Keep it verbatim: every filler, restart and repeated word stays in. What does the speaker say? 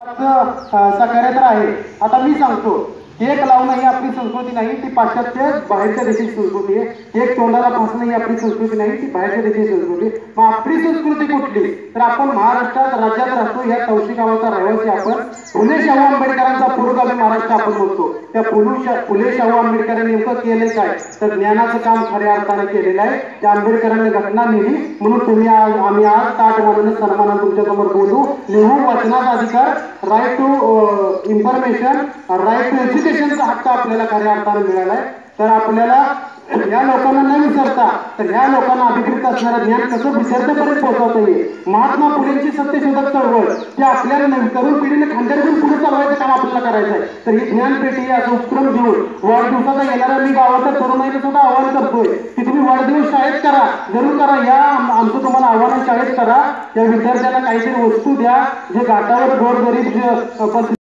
सकारात्मक आहे। आता मी सांगतो, केक लावणं ही आपली संस्कृती नाही, ती पाश्चात्य बाहेरच्या देशाची संस्कृती आहे। केक तोंडाला फासणं ही आपली संस्कृती नाही, ती बाहेरच्या देशाची संस्कृती। मग आपली संस्कृती कुठली? तर आपण महाराष्ट्रात राज्यात राहतो, या तवशी गावाचा रहिवासी आपण। फुले शाहू आंबेडकरांचा पुरोगामी महाराष्ट्र आपण म्हणतो। त्या फुले शाहू आंबेडकरांनी नेमकं केले काय? तर ज्ञानाचं काम खऱ्या अर्थाने केलेलं आहे। त्या आंबेडकरांनी घटना लिहिली, म्हणून तुम्ही आज आम्ही आज ताट मानून सन्मानाने तुमच्या समोर बोलू। लिहू वाचनाचा अधिकार, right to information, right to एज्युकेशनचा हक्क आपल्याला खऱ्या अर्थाने मिळाला आहे। तर आपल्याला या लोकांना न विसरता, तर ह्या लोकांना अभिप्रेत असणारं ज्ञान कसं विद्यार्थ्यांपर्यंत पोहोचवता येईल। महात्मा फुलेंची सत्यशोधक चळवळ ते आपल्याला नाही, तरुण पिढीने खांद्यावर घेऊन पुढे चालवायचं काम आपल्याला करायचं आहे। तर ही ज्ञानपेठी असं उपक्रम घेऊन वाढदिवसाचा येणाऱ्या मी गावाच्या तरुणाईला सुद्धा आवाहन करतोय की तुम्ही वाढदिवस शाळेत करा, जरूर करा। या आमचं तुम्हाला आव्हान शाळेत करा, त्या विद्यार्थ्याला काहीतरी वस्तू द्या, जे घाटावर गोरगरीब